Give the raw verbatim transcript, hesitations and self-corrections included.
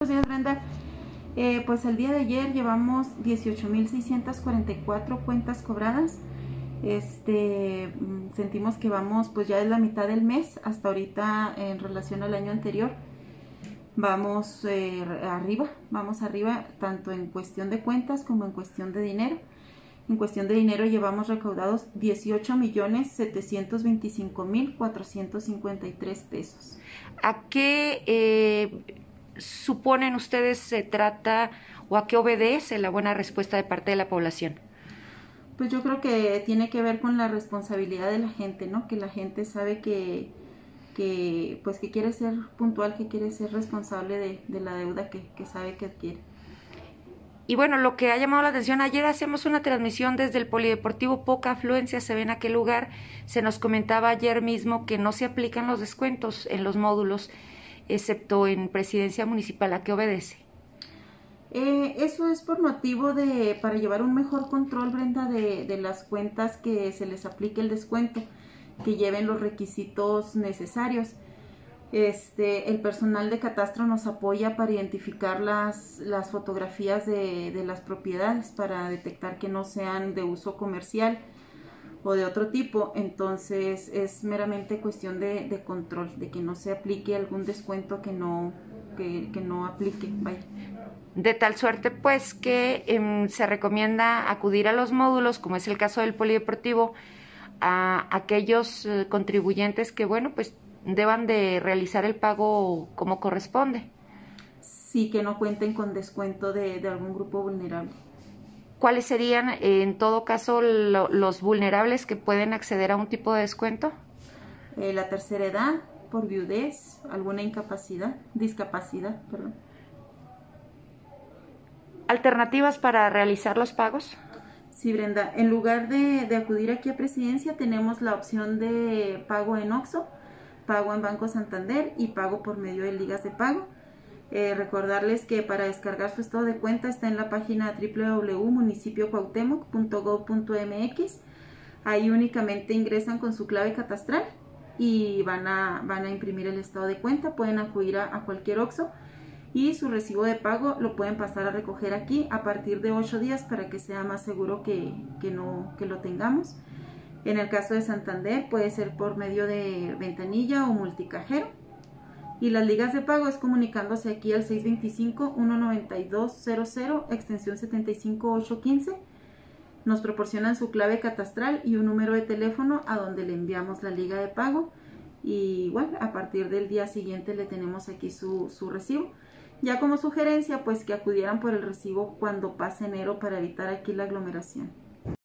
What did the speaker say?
Buenos días, Brenda. Eh, pues el día de ayer llevamos dieciocho mil seiscientas cuarenta y cuatro cuentas cobradas. Este, sentimos que vamos, pues ya es la mitad del mes, hasta ahorita en relación al año anterior. Vamos eh, arriba, vamos arriba tanto en cuestión de cuentas como en cuestión de dinero. En cuestión de dinero llevamos recaudados dieciocho millones setecientos veinticinco mil cuatrocientos cincuenta y tres pesos. ¿A qué eh, suponen ustedes se trata o a qué obedece la buena respuesta de parte de la población? Pues yo creo que tiene que ver con la responsabilidad de la gente, ¿no? Que la gente sabe que, que pues que quiere ser puntual, que quiere ser responsable de, de la deuda que, que sabe que adquiere. Y bueno, lo que ha llamado la atención, ayer hacemos una transmisión desde el Polideportivo, poca afluencia se ve en aquel lugar. Se nos comentaba ayer mismo que no se aplican los descuentos en los módulos, excepto en Presidencia Municipal. ¿A qué obedece? Eh, eso es por motivo de, para llevar un mejor control, Brenda, de, de las cuentas que se les aplique el descuento, que lleven los requisitos necesarios. Este, el personal de catastro nos apoya para identificar las, las fotografías de, de las propiedades para detectar que no sean de uso comercial o de otro tipo. Entonces es meramente cuestión de, de control, de que no se aplique algún descuento que no, que, que no aplique. Vaya. De tal suerte pues que eh, se recomienda acudir a los módulos, como es el caso del Polideportivo, a aquellos eh, contribuyentes que, bueno, pues deban de realizar el pago como corresponde. Sí, que no cuenten con descuento de, de algún grupo vulnerable. ¿Cuáles serían, eh, en todo caso, lo, los vulnerables que pueden acceder a un tipo de descuento? Eh, la tercera edad, por viudez, alguna incapacidad, discapacidad, perdón. ¿Alternativas para realizar los pagos? Sí, Brenda, en lugar de, de acudir aquí a Presidencia, tenemos la opción de pago en OXXO, pago en Banco Santander y pago por medio de ligas de pago. Eh, recordarles que para descargar su estado de cuenta está en la página doble u doble u doble u punto municipio cuauhtémoc punto gob punto m x. Ahí únicamente ingresan con su clave catastral y van a, van a imprimir el estado de cuenta. Pueden acudir a, a cualquier OXXO y su recibo de pago lo pueden pasar a recoger aquí a partir de ocho días para que sea más seguro que, que, no, que lo tengamos. En el caso de Santander puede ser por medio de ventanilla o multicajero. Y las ligas de pago es comunicándose aquí al seis dos cinco, uno nueve dos cero cero, extensión setenta y cinco ocho quince. Nos proporcionan su clave catastral y un número de teléfono a donde le enviamos la liga de pago. Y bueno, a partir del día siguiente le tenemos aquí su, su recibo. Ya como sugerencia, pues que acudieran por el recibo cuando pase enero para evitar aquí la aglomeración.